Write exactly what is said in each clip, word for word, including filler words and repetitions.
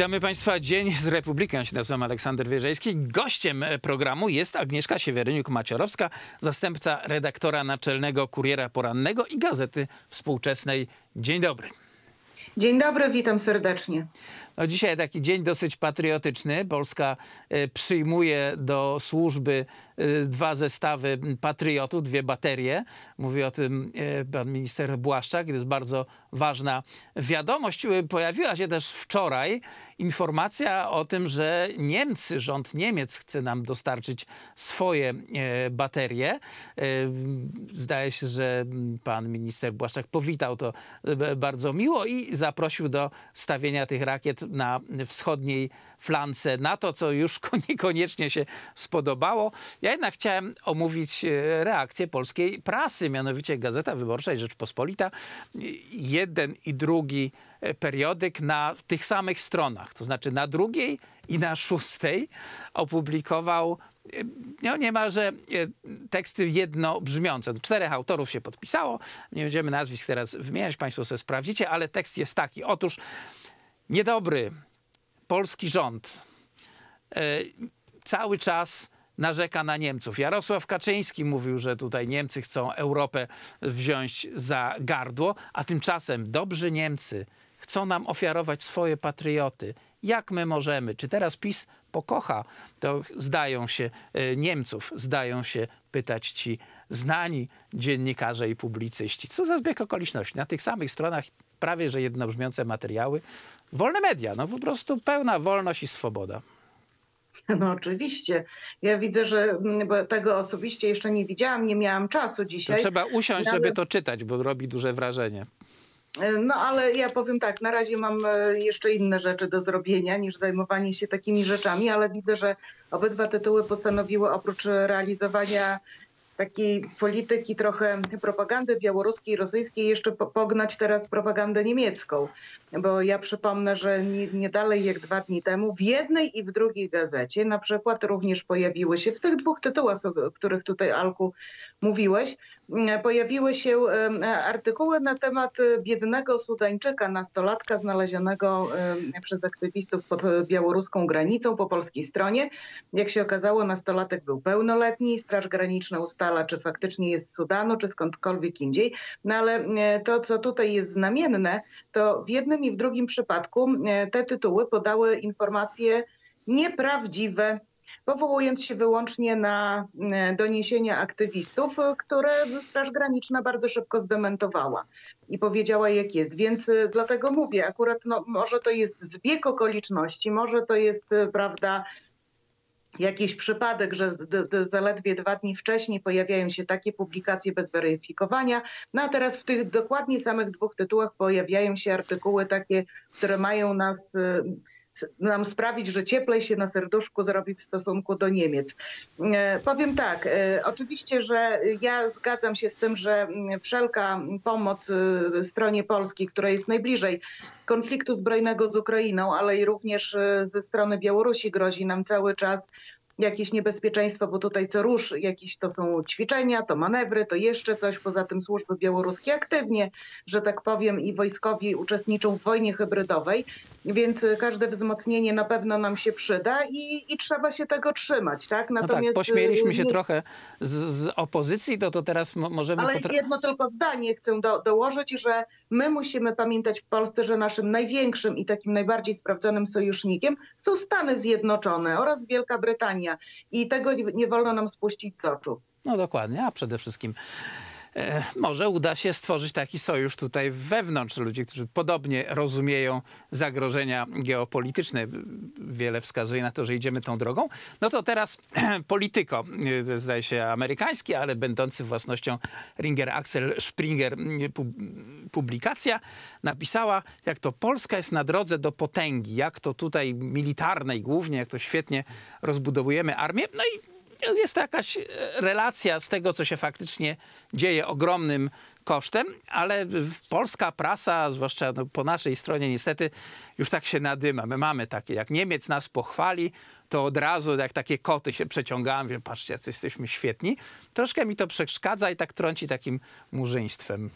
Witamy Państwa. Dzień z Republiką. Ja się nazywam Aleksander Wierzejski. Gościem programu jest Agnieszka Siewereniuk-Maciorowska, zastępca redaktora naczelnego Kuriera Porannego i Gazety Współczesnej. Dzień dobry. Dzień dobry, witam serdecznie. No dzisiaj taki dzień dosyć patriotyczny. Polska y, przyjmuje do służby y, dwa zestawy patriotów, dwie baterie. Mówi o tym y, pan minister Błaszczak. To jest bardzo ważna wiadomość. Y, pojawiła się też wczoraj informacja o tym, że Niemcy, rząd Niemiec chce nam dostarczyć swoje y, baterie. Y, zdaje się, że pan minister Błaszczak powitał to y, bardzo miło i zaprosił do stawienia tych rakiet na wschodniej flance NATO, co już niekoniecznie się spodobało. Ja jednak chciałem omówić reakcję polskiej prasy, mianowicie Gazeta Wyborcza i Rzeczpospolita. Jeden i drugi periodyk na tych samych stronach, to znaczy na drugiej i na szóstej opublikował no, niemalże teksty jednobrzmiące. Czterech autorów się podpisało. Nie będziemy nazwisk teraz wymieniać, Państwo sobie sprawdzicie, ale tekst jest taki. Otóż niedobry polski rząd e, cały czas narzeka na Niemców. Jarosław Kaczyński mówił, że tutaj Niemcy chcą Europę wziąć za gardło, a tymczasem dobrzy Niemcy chcą nam ofiarować swoje patrioty. Jak my możemy? Czy teraz PiS pokocha? To zdają się e, Niemców, zdają się pytać ci znani dziennikarze i publicyści. Co za zbieg okoliczności? Na tych samych stronach prawie że jednobrzmiące materiały. Wolne media, no po prostu pełna wolność i swoboda. No oczywiście. Ja widzę, że bo tego osobiście jeszcze nie widziałam, nie miałam czasu dzisiaj. To trzeba usiąść, ale... żeby to czytać, bo robi duże wrażenie. No ale ja powiem tak, na razie mam jeszcze inne rzeczy do zrobienia niż zajmowanie się takimi rzeczami, ale widzę, że obydwa tytuły postanowiły oprócz realizowania takiej polityki trochę propagandy białoruskiej, rosyjskiej jeszcze pognać teraz propagandę niemiecką. Bo ja przypomnę, że nie, nie dalej jak dwa dni temu w jednej i w drugiej gazecie na przykład również pojawiły się, w tych dwóch tytułach, o których tutaj, Alku, mówiłeś, pojawiły się artykuły na temat biednego Sudańczyka, nastolatka znalezionego przez aktywistów pod białoruską granicą po polskiej stronie. Jak się okazało, nastolatek był pełnoletni. Straż Graniczna ustala, czy faktycznie jest z Sudanu, czy skądkolwiek indziej. No ale to, co tutaj jest znamienne, to w jednym i w drugim przypadku te tytuły podały informacje nieprawdziwe, powołując się wyłącznie na doniesienia aktywistów, które Straż Graniczna bardzo szybko zdementowała i powiedziała, jak jest. Więc dlatego mówię, akurat no, może to jest zbieg okoliczności, może to jest, prawda, jakiś przypadek, że zaledwie dwa dni wcześniej pojawiają się takie publikacje bez weryfikowania, no a teraz w tych dokładnie samych dwóch tytułach pojawiają się artykuły takie, które mają nas... nam sprawić, że cieplej się na serduszku zrobi w stosunku do Niemiec. E, powiem tak, e, oczywiście, że ja zgadzam się z tym, że wszelka pomoc e, stronie Polski, która jest najbliżej konfliktu zbrojnego z Ukrainą, ale i również e, ze strony Białorusi grozi nam cały czas jakieś niebezpieczeństwo, bo tutaj co rusz jakieś to są ćwiczenia, to manewry, to jeszcze coś. Poza tym służby białoruskie aktywnie, że tak powiem, i wojskowi uczestniczą w wojnie hybrydowej, więc każde wzmocnienie na pewno nam się przyda i, i trzeba się tego trzymać. Tak? Natomiast, no tak, pośmieliśmy się nie... trochę z, z opozycji, to, to teraz możemy... Ale potra... jedno tylko zdanie chcę do, dołożyć, że my musimy pamiętać w Polsce, że naszym największym i takim najbardziej sprawdzonym sojusznikiem są Stany Zjednoczone oraz Wielka Brytania. I tego nie, nie wolno nam spuścić z oczu. No dokładnie, a przede wszystkim e, może uda się stworzyć taki sojusz tutaj wewnątrz ludzi, którzy podobnie rozumieją zagrożenia geopolityczne. Wiele wskazuje na to, że idziemy tą drogą. No to teraz Politico, to zdaje się amerykański, ale będący własnością Ringer Axel Springer publikacja, napisała, jak to Polska jest na drodze do potęgi, jak to tutaj militarnej głównie, jak to świetnie rozbudowujemy armię. No i jest to jakaś relacja z tego, co się faktycznie dzieje ogromnym kosztem, ale polska prasa, zwłaszcza no, po naszej stronie niestety już tak się nadyma. My mamy takie, jak Niemiec nas pochwali, to od razu jak takie koty się przeciągałem, wiem, patrzcie, jacy jesteśmy świetni. Troszkę mi to przeszkadza i tak trąci takim murzyństwem.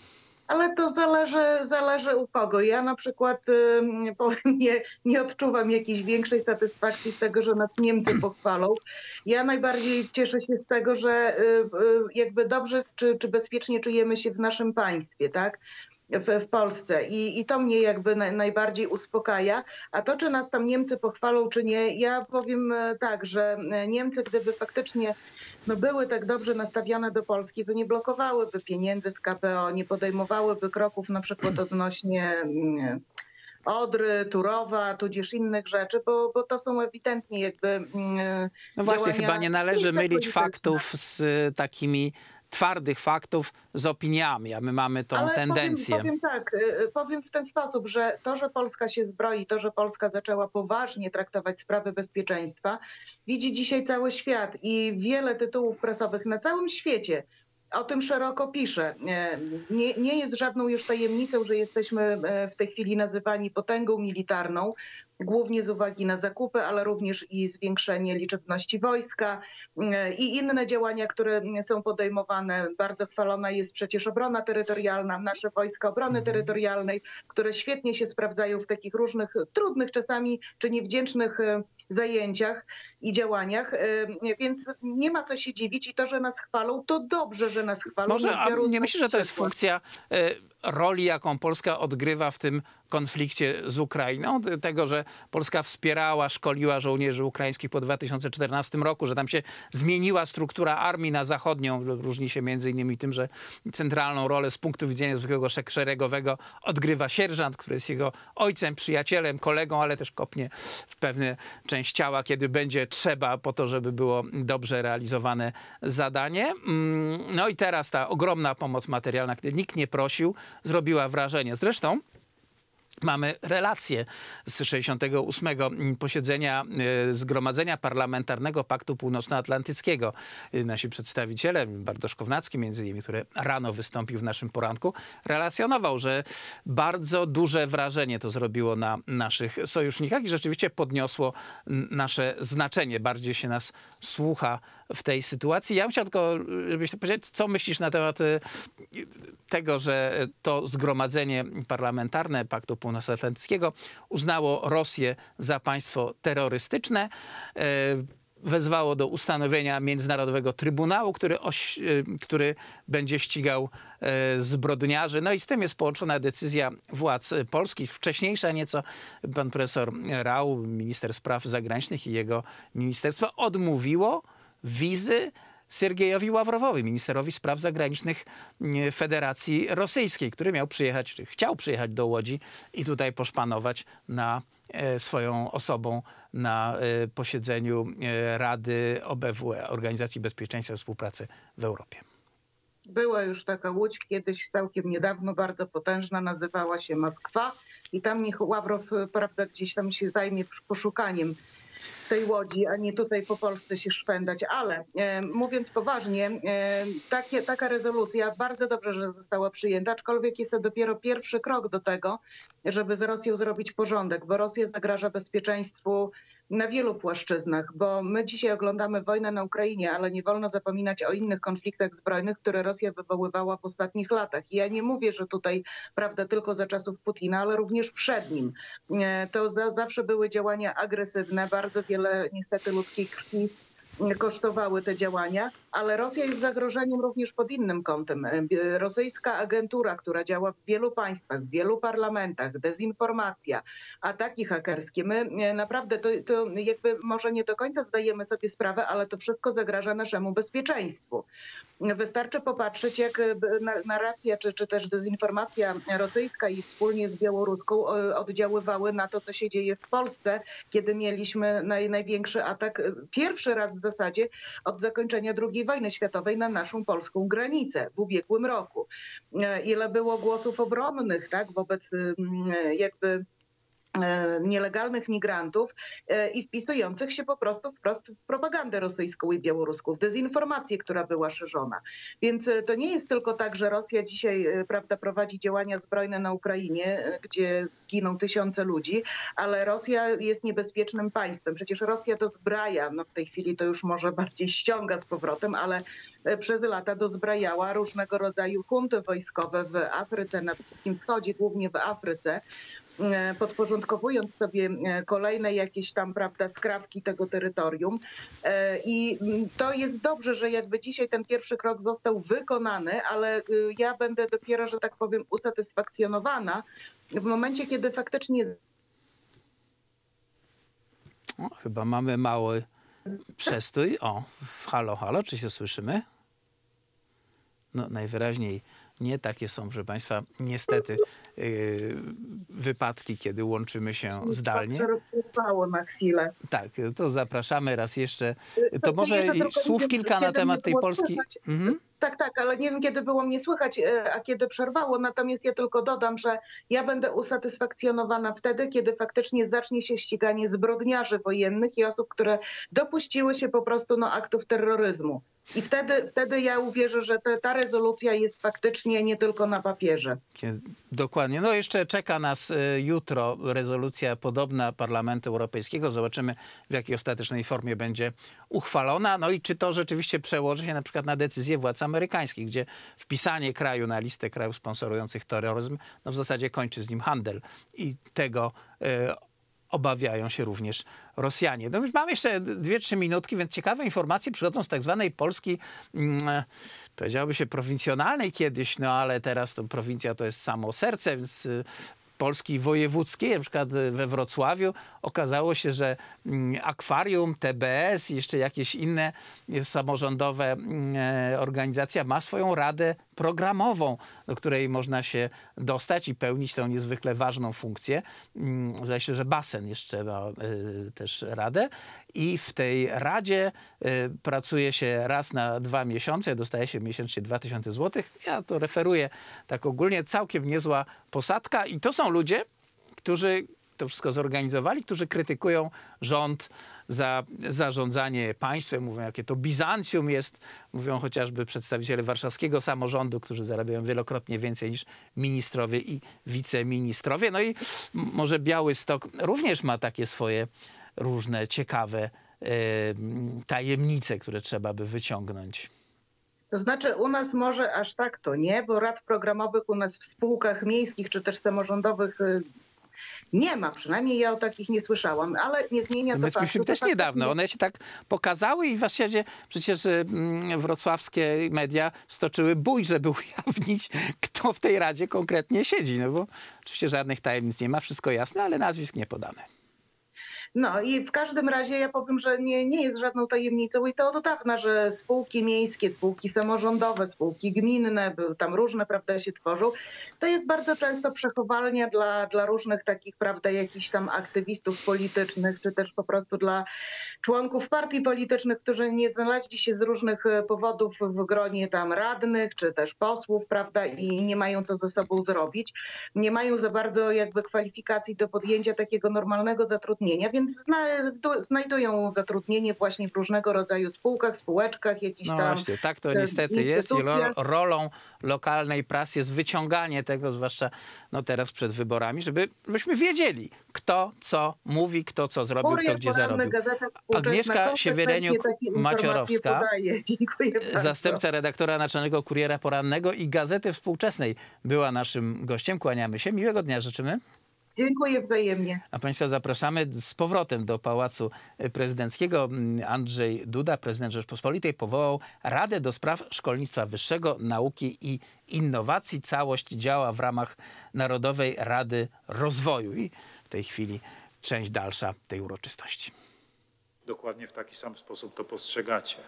Ale to zależy, zależy u kogo. Ja na przykład y, powiem, nie, nie odczuwam jakiejś większej satysfakcji z tego, że nas Niemcy pochwalą. Ja najbardziej cieszę się z tego, że y, y, jakby dobrze czy, czy bezpiecznie czujemy się w naszym państwie, tak? W, w Polsce I, i to mnie jakby na, najbardziej uspokaja. A to, czy nas tam Niemcy pochwalą, czy nie, ja powiem e, tak, że Niemcy, gdyby faktycznie no, były tak dobrze nastawione do Polski, to nie blokowałyby pieniędzy z K P O, nie podejmowałyby kroków na przykład odnośnie mm, Odry, Turowa, tudzież innych rzeczy, bo, bo to są ewidentnie jakby mm, No właśnie, działania chyba nie należy czysto mylić polityczne. faktów z y, takimi twardych faktów z opiniami, a my mamy tą Ale tendencję. Powiem, powiem tak, y, powiem w ten sposób, że to, że Polska się zbroi, to, że Polska zaczęła poważnie traktować sprawy bezpieczeństwa, widzi dzisiaj cały świat i wiele tytułów prasowych na całym świecie o tym szeroko pisze. Nie, nie jest żadną już tajemnicą, że jesteśmy w tej chwili nazywani potęgą militarną, głównie z uwagi na zakupy, ale również i zwiększenie liczebności wojska i inne działania, które są podejmowane. Bardzo chwalona jest przecież obrona terytorialna, nasze wojska obrony terytorialnej, które świetnie się sprawdzają w takich różnych trudnych czasami czy niewdzięcznych zajęciach i działaniach, więc nie ma co się dziwić i to, że nas chwalą, to dobrze, że nas chwalą. Może, a nie myślisz, że to jest funkcja roli, jaką Polska odgrywa w tym konflikcie z Ukrainą, tego, że Polska wspierała, szkoliła żołnierzy ukraińskich po dwa tysiące czternastym roku, że tam się zmieniła struktura armii na zachodnią, różni się między innymi tym, że centralną rolę z punktu widzenia zwykłego szeregowego odgrywa sierżant, który jest jego ojcem, przyjacielem, kolegą, ale też kopnie w pewne część ciała, kiedy będzie trzeba, po to, żeby było dobrze realizowane zadanie. No i teraz ta ogromna pomoc materialna, kiedy nikt nie prosił, zrobiła wrażenie. Zresztą mamy relacje z sześćdziesiątego ósmego posiedzenia Zgromadzenia Parlamentarnego Paktu Północnoatlantyckiego. Nasi przedstawiciele, Bartosz Kownacki między innymi, który rano wystąpił w naszym poranku, relacjonował, że bardzo duże wrażenie to zrobiło na naszych sojusznikach i rzeczywiście podniosło nasze znaczenie. Bardziej się nas słucha w tej sytuacji. Ja bym chciał tylko, żebyś powiedzieć, co myślisz na temat tego, że to Zgromadzenie Parlamentarne Paktu Północnoatlantyckiego uznało Rosję za państwo terrorystyczne, wezwało do ustanowienia Międzynarodowego Trybunału, który, oś, który będzie ścigał zbrodniarzy. No i z tym jest połączona decyzja władz polskich. Wcześniejsza nieco pan profesor Rau, minister spraw zagranicznych i jego ministerstwo odmówiło wizy Siergiejowi Ławrowowi, ministrowi spraw zagranicznych Federacji Rosyjskiej, który miał przyjechać, czy chciał przyjechać do Łodzi i tutaj poszpanować na swoją osobą na posiedzeniu Rady O B W E, Organizacji Bezpieczeństwa i Współpracy w Europie. Była już taka łódź kiedyś całkiem niedawno, bardzo potężna, nazywała się Moskwa i tam niech Ławrow, prawda, gdzieś tam się zajmie poszukaniem tej łodzi, a nie tutaj po Polsce się szwendać. Ale e, mówiąc poważnie, e, takie, taka rezolucja bardzo dobrze, że została przyjęta, aczkolwiek jest to dopiero pierwszy krok do tego, żeby z Rosją zrobić porządek, bo Rosja zagraża bezpieczeństwu na wielu płaszczyznach, bo my dzisiaj oglądamy wojnę na Ukrainie, ale nie wolno zapominać o innych konfliktach zbrojnych, które Rosja wywoływała w ostatnich latach. I ja nie mówię, że tutaj, prawda, tylko za czasów Putina, ale również przed nim. To za, zawsze były działania agresywne, bardzo wiele niestety ludzkiej krwi kosztowały te działania, ale Rosja jest zagrożeniem również pod innym kątem. Rosyjska agentura, która działa w wielu państwach, w wielu parlamentach, dezinformacja, ataki hakerskie. My naprawdę to, to jakby może nie do końca zdajemy sobie sprawę, ale to wszystko zagraża naszemu bezpieczeństwu. Wystarczy popatrzeć, jak narracja czy, czy też dezinformacja rosyjska i wspólnie z białoruską oddziaływały na to, co się dzieje w Polsce, kiedy mieliśmy naj, największy atak, pierwszy raz w zasadzie od zakończenia drugiej wojny światowej na naszą polską granicę w ubiegłym roku. Ile było głosów obronnych, tak, wobec jakby nielegalnych migrantów i wpisujących się po prostu wprost w propagandę rosyjską i białoruską, w dezinformację, która była szerzona. Więc to nie jest tylko tak, że Rosja dzisiaj, prawda, prowadzi działania zbrojne na Ukrainie, gdzie giną tysiące ludzi, ale Rosja jest niebezpiecznym państwem. Przecież Rosja dozbraja, no w tej chwili to już może bardziej ściąga z powrotem, ale przez lata dozbrajała różnego rodzaju hunty wojskowe w Afryce, na Bliskim Wschodzie, głównie w Afryce, podporządkowując sobie kolejne jakieś tam, prawda, skrawki tego terytorium. I to jest dobrze, że jakby dzisiaj ten pierwszy krok został wykonany, ale ja będę dopiero, że tak powiem, usatysfakcjonowana w momencie, kiedy faktycznie... O, chyba mamy mały przestój. O, halo, halo, czy się słyszymy? No najwyraźniej nie. Takie są, proszę Państwa, niestety yy, wypadki, kiedy łączymy się zdalnie. Przerwało na chwilę. Tak, to zapraszamy raz jeszcze. To, to może słów kilka na temat tej Polski. Mhm. Tak, tak, ale nie wiem, kiedy było mnie słychać, a kiedy przerwało. Natomiast ja tylko dodam, że ja będę usatysfakcjonowana wtedy, kiedy faktycznie zacznie się ściganie zbrodniarzy wojennych i osób, które dopuściły się po prostu no, aktów terroryzmu. I wtedy, wtedy ja uwierzę, że te, ta rezolucja jest faktycznie nie tylko na papierze. Dokładnie. No jeszcze czeka nas jutro rezolucja podobna Parlamentu Europejskiego. Zobaczymy, w jakiej ostatecznej formie będzie uchwalona. No i czy to rzeczywiście przełoży się na przykład na decyzję władz amerykańskich, gdzie wpisanie kraju na listę krajów sponsorujących terroryzm no w zasadzie kończy z nim handel. I tego y, obawiają się również Rosjanie. No, mam jeszcze dwie, trzy minutki, więc ciekawe informacje przychodzą z tak zwanej Polski, hmm, powiedziałoby się prowincjonalnej kiedyś, no ale teraz to prowincja to jest samo serce, więc Polski wojewódzkiej, na przykład we Wrocławiu, okazało się, że akwarium, T B S i jeszcze jakieś inne samorządowe organizacje ma swoją radę programową, do której można się dostać i pełnić tę niezwykle ważną funkcję. Zdaje się, że basen jeszcze ma też radę i w tej radzie pracuje się raz na dwa miesiące, dostaje się miesięcznie dwa tysiące złotych. Ja to referuję tak ogólnie, całkiem niezła posadka i to są ludzie, którzy to wszystko zorganizowali, którzy krytykują rząd za zarządzanie państwem, mówią, jakie to Bizancjum jest, mówią chociażby przedstawiciele warszawskiego samorządu, którzy zarabiają wielokrotnie więcej niż ministrowie i wiceministrowie. No i może Białystok również ma takie swoje różne ciekawe e, tajemnice, które trzeba by wyciągnąć. To znaczy u nas może aż tak to nie, bo rad programowych u nas w spółkach miejskich czy też samorządowych nie ma, przynajmniej ja o takich nie słyszałam, ale nie zmienia to, to faktu. Myśmy też niedawno, one się tak pokazały i w zasadzie przecież mm, wrocławskie media stoczyły bój, żeby ujawnić, kto w tej radzie konkretnie siedzi, no bo oczywiście żadnych tajemnic nie ma, wszystko jasne, ale nazwisk nie podane. No i w każdym razie ja powiem, że nie, nie jest żadną tajemnicą i to od dawna, że spółki miejskie, spółki samorządowe, spółki gminne, tam różne, prawda, się tworzą. To jest bardzo często przechowalnia dla, dla różnych takich, prawda, jakichś tam aktywistów politycznych, czy też po prostu dla członków partii politycznych, którzy nie znaleźli się z różnych powodów w gronie tam radnych, czy też posłów, prawda, i nie mają co ze sobą zrobić. Nie mają za bardzo jakby kwalifikacji do podjęcia takiego normalnego zatrudnienia, więc znajdują zatrudnienie właśnie w różnego rodzaju spółkach, spółeczkach, jakichś no tam właśnie, tak to niestety jest i ro, rolą lokalnej prasy jest wyciąganie tego, zwłaszcza no teraz przed wyborami, żeby, żebyśmy wiedzieli, kto co mówi, kto co zrobił, Kurier kto gdzie zarobił. Agnieszka Siewiereniuk-Maciorowska, Dziękuję zastępca redaktora naczelnego Kuriera Porannego i Gazety Współczesnej była naszym gościem. Kłaniamy się. Miłego dnia życzymy. Dziękuję wzajemnie. A Państwa zapraszamy z powrotem do Pałacu Prezydenckiego. Andrzej Duda, prezydent Rzeczpospolitej, powołał Radę do Spraw Szkolnictwa Wyższego, Nauki i Innowacji. Całość działa w ramach Narodowej Rady Rozwoju. I w tej chwili część dalsza tej uroczystości. Dokładnie w taki sam sposób to postrzegacie.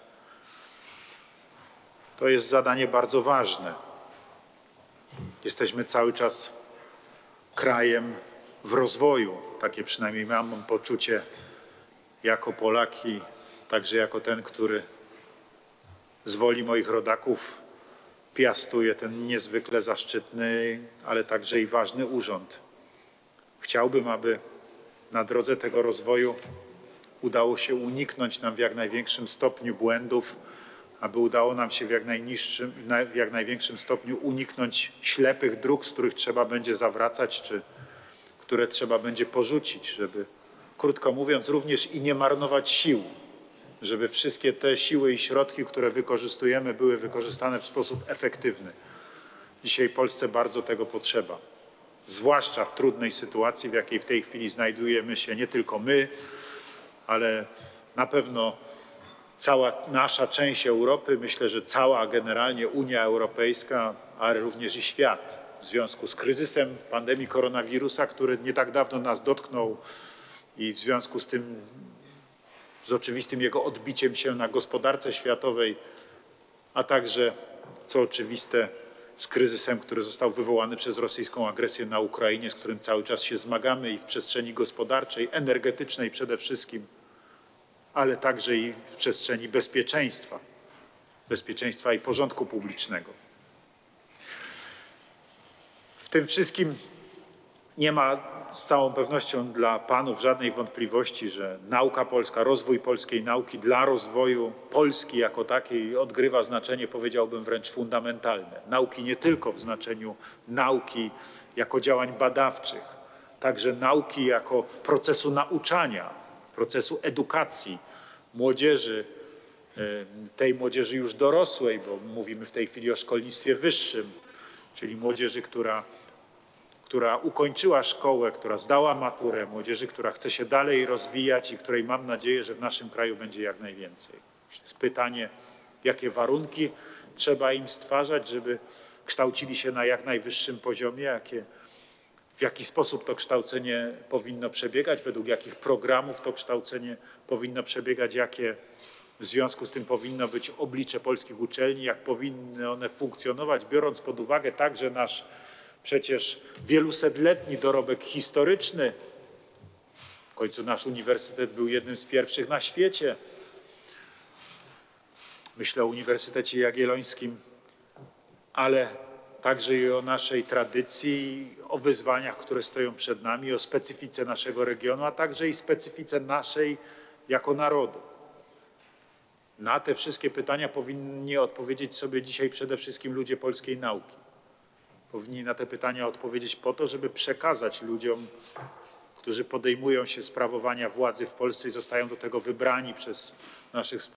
To jest zadanie bardzo ważne. Jesteśmy cały czas krajem w rozwoju. Takie przynajmniej mam poczucie jako Polak i także jako ten, który z woli moich rodaków piastuje ten niezwykle zaszczytny, ale także i ważny urząd. Chciałbym, aby na drodze tego rozwoju udało się uniknąć nam w jak największym stopniu błędów, aby udało nam się w jak, najniższym, w jak największym stopniu uniknąć ślepych dróg, z których trzeba będzie zawracać, czy które trzeba będzie porzucić, żeby, krótko mówiąc, również i nie marnować sił, żeby wszystkie te siły i środki, które wykorzystujemy, były wykorzystane w sposób efektywny. Dzisiaj Polsce bardzo tego potrzeba, zwłaszcza w trudnej sytuacji, w jakiej w tej chwili znajdujemy się nie tylko my, ale na pewno cała nasza część Europy, myślę, że cała generalnie Unia Europejska, ale również i świat w związku z kryzysem pandemii koronawirusa, który nie tak dawno nas dotknął i w związku z tym, z oczywistym jego odbiciem się na gospodarce światowej, a także, co oczywiste, z kryzysem, który został wywołany przez rosyjską agresję na Ukrainie, z którym cały czas się zmagamy i w przestrzeni gospodarczej, energetycznej przede wszystkim, ale także i w przestrzeni bezpieczeństwa, bezpieczeństwa i porządku publicznego. W tym wszystkim nie ma z całą pewnością dla panów żadnej wątpliwości, że nauka polska, rozwój polskiej nauki dla rozwoju Polski jako takiej odgrywa znaczenie, powiedziałbym, wręcz fundamentalne. Nauki nie tylko w znaczeniu nauki jako działań badawczych, także nauki jako procesu nauczania, procesu edukacji młodzieży, tej młodzieży już dorosłej, bo mówimy w tej chwili o szkolnictwie wyższym, czyli młodzieży, która która ukończyła szkołę, która zdała maturę, młodzieży, która chce się dalej rozwijać i której mam nadzieję, że w naszym kraju będzie jak najwięcej. Jest pytanie, jakie warunki trzeba im stwarzać, żeby kształcili się na jak najwyższym poziomie, jakie, w jaki sposób to kształcenie powinno przebiegać, według jakich programów to kształcenie powinno przebiegać, jakie w związku z tym powinno być oblicze polskich uczelni, jak powinny one funkcjonować, biorąc pod uwagę także nasz przecież wielusetletni dorobek historyczny. W końcu nasz uniwersytet był jednym z pierwszych na świecie. Myślę o Uniwersytecie Jagiellońskim, ale także i o naszej tradycji, o wyzwaniach, które stoją przed nami, o specyfice naszego regionu, a także i specyfice naszej jako narodu. Na te wszystkie pytania powinni odpowiedzieć sobie dzisiaj przede wszystkim ludzie polskiej nauki. Powinni na te pytania odpowiedzieć po to, żeby przekazać ludziom, którzy podejmują się sprawowania władzy w Polsce i zostają do tego wybrani przez naszych